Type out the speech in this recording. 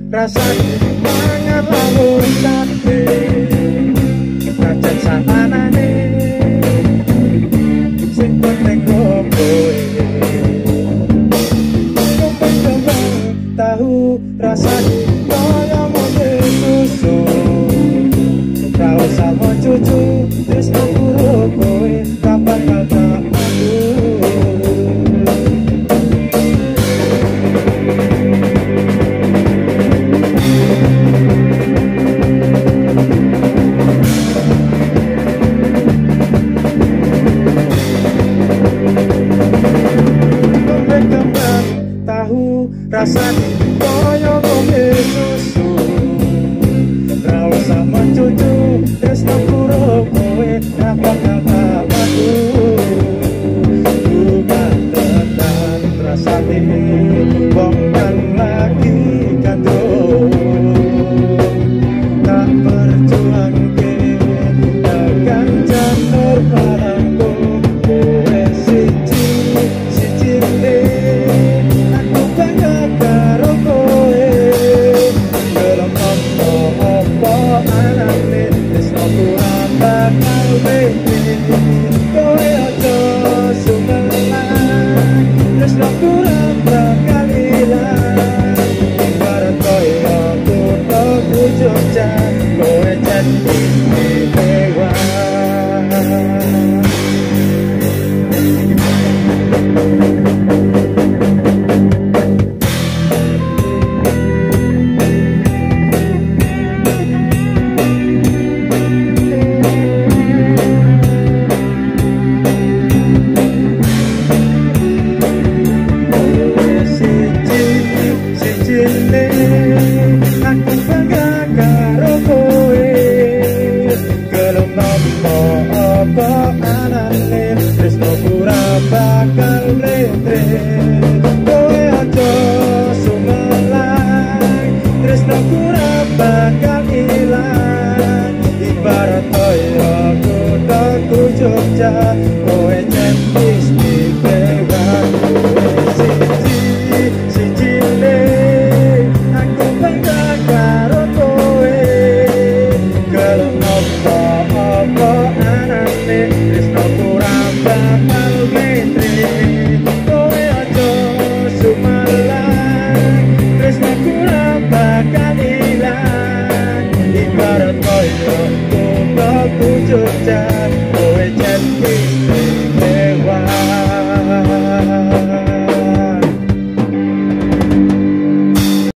rasane mangan lawuh sate kacan sapanane sing penting kowe tahu rasane kaya mote susu ra usah cucu wis karo kowe kapan kata rasane kaya kowe susu ra usah mencucu wis karo kowe apa kata aku bukan tenan rasane wong kang lagi kandung tak berjuangke tekan janur barangku kowe siji ne aku pengen karo kowe dalam apa anane wis kurang bakal bete kowe aja sumelang wis kurang bakal ilang ibarat koyo kudu Jogja kowe janji dewa aku bangga karo kowe gelem apa anane wis ora bakal mletre kowe aja sumelang wis ora bakal ilang ibarat koyo kudu Jogja kowe janji istimewa siji ne aku bangga karo kowe gelem apa anane wis ora bakal mletre kowe aja sumelang wis ora bakal ilang ibarat koyo kudu Jogja kowe janji